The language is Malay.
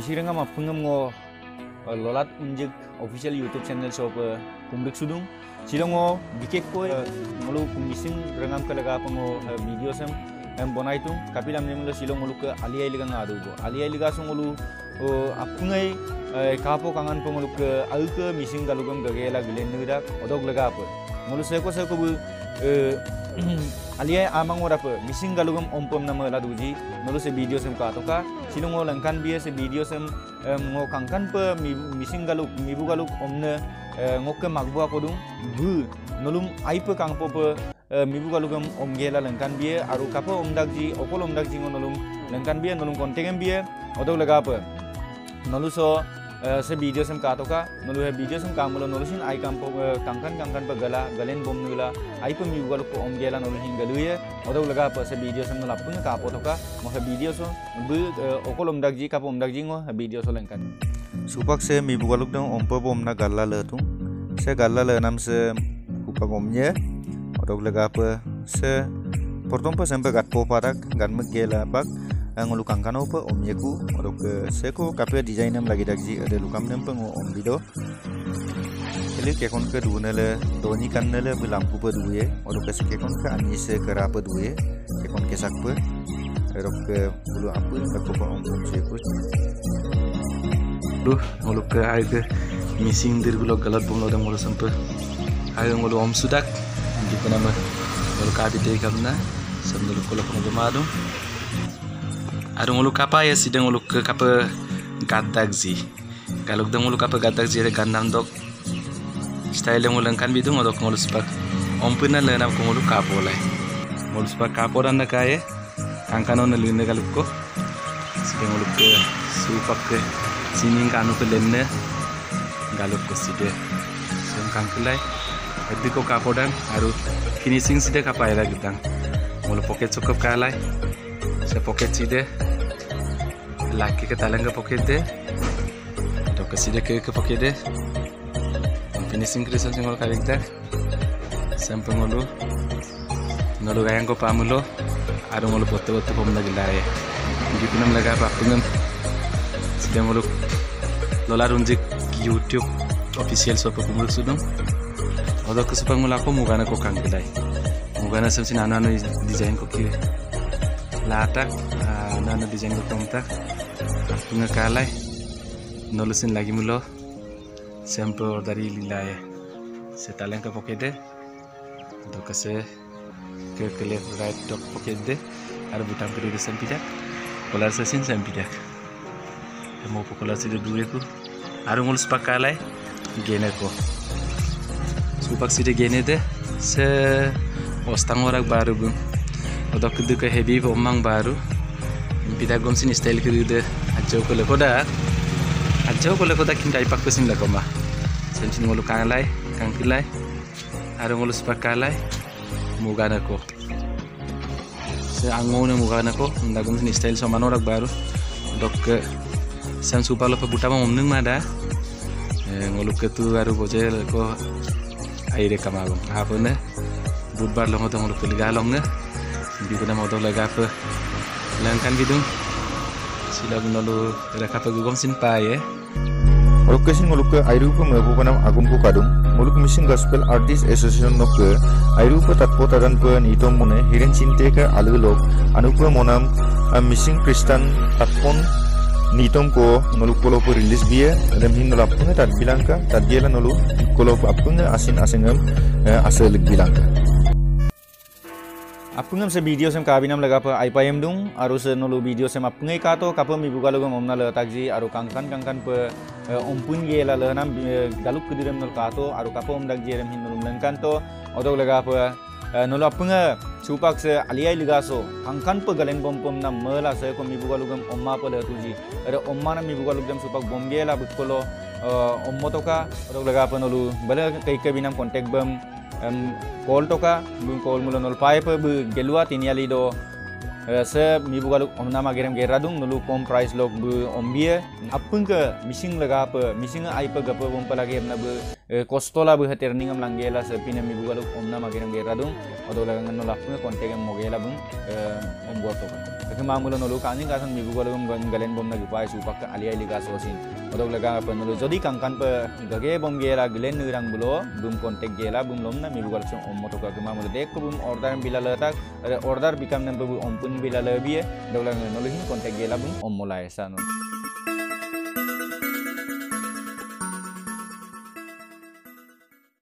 misiranga mapungam ngo lolat unjik official YouTube channel shop kumrik sudung silongo bikek ko ngolu kumising rangam kalaga pango video sem bonai tung kapilam ne mulo silong ngolu ke aliai liga ngadu go aliai liga so ngolu apungai kapo kangan pangolu ke alke mising galugam gagela gilen nida odog laga apa ngolu seko bu aliai amang ora pe mising galugam ompom nama laduji ngolu se video sem ka toka silongo langkan bia se video sem ngo kangkan pe mising galuk mibu galuk omne ngokke magbu ako dung bu nolum aipe kangpo pe mibu galugam omgela langkan bia aru kapo omdagji okol omdagji ngonolum langkan bia nolum kontengem bia odog laga apa nolu so se video sem ka toka nolu he video sem kamulo nolusin ai kampo kangkan pe gala galen bom nula ai pe mibu galuk omgela noluhin galuye odog laga apa se video sem nolapun ka apo toka mo he video so bu okol omdagji kapo omdagji ngo he video so langkan supak se mibu galuk dong ompo bom na galla le tu se galla le nam se upak omnya odog laga apa se portompa sampai gat po parak gan megela bak ngolu kangkan opa omnya ku odog se ko kape design nam lagi dagji ada lukam nem peng om bido ele ke kon ke du nele doni kan nele bilampu pe duye odog ke ke kon ke ani se kera pe duye ke kon ke sak pe odog ke bulu apa nak ko om se ku duh ngolu ke ai ke missing dir gulo galat bom lodang ngolu sampai ai ngolu om sudak di nama ngolu kabi te kamna sambil ngolu ko ngomado adu ngolu kapa ya sidang ngolu ke kapa gadagzi galuk dang ngolu kapa gadagzi re gandam dok style ngolu kan bidung odok ngolu spak om puna le nam ngolu kapo lai ngolu spak kapo ran na kae kangkano na linde galuk ko sidang ngolu ke supak ke sini kanu ke lenne galuk ko side sem kangkulai edi ko kapodan aru finishing side kapai la gitang ngolu pocket sokop kalai se pocket side laki ke talanga pocket de to ke side ke pocket de finishing krisen ngolu kalikta sampai ngolu gayang ko pamulo aru ngolu botte pom lagi lae di pinam laga apa pungam sidang ngolu lola runjik YouTube official shop kumul sudung odok kesupang mulako mugana ko kangkulai mugana samsin anu design ko ki latak anu design ko komtak punga kalai nolusin lagi mulo sampo dari lilaye setaleng ke pokede odok kese ke left right dok pokede ada butang periode sampidak kolar sasin sampidak mau pokola side dure ko aru ngol spakalai gene ko supak side gene de se ostang orak baru gun odok du ke hebi omang baru pita gom sin style kiri de ajo ko le koda kin dai pak pesin la koma sensin ngol kangalai kangkilai aru ngol spakalai mugana ko se angone mugana ko ndagom sin style so manorak baru odok san supalo pe butama omnung mada ngoluk ketu aru bojel ko aire kamagom apone budbar longo to ngoluk ligalong ne biduna modo laga pe langkan bidung silag nolu reka pe gugom sin paye Orkesin ngoluk ke airu pe mebu panam agum ko kadum ngoluk missing gospel artist association nok ke airu pe tatpo tadan pe nitom mone hiren cinte ke alu lok anu pe monam missing Kristen tatpon nitom ko nolu kolo po release biya adam hin nolu apunga tat bilangka tat gela nolu kolo po apunga asin asengam asal bilangka apungam se video sem kabinam laga pa ipayem dung aru se nolu video sem apungai ka to kapam ibu galugam omna le takji aru kangkan pe ompun gela le nam galuk kudiram nol ka to aru kapom dag jerem hin nolu langkan to odog laga pa nolu apunga supak se aliai ligaso kangkan pe galen bom nam mela se ko mibu galugam omma pe le tuji ada omma na mibu galugam supak bom gela bukolo ommo toka odog laga pa nolu bala kai kabinam contact bam call toka bun call mulo nol pai pe bu gelua tiniali do se mi bugaluk omna magerem geradung nulu kom price log bu ombie apun ke missing laga apa missing ai pa gapa bom palagi amna bu kostola bu haterning am langela se pina mi bugaluk omna magerem geradung odo laga nanu lapun kontek am mogela bung omboto ka mamulo nulu kani kasan mi bugaluk galen bom na gupai supak alia liga sosin odo laga apa nulu jodi kangkan pa gage bom gela glen nurang bulo bum kontek gela bum lomna mi bugaluk ommoto ka mamulo dek bum order bilala tak order bikam nan bu ompun bilala biye dolang nuluhin kontek gela bung om mulai sano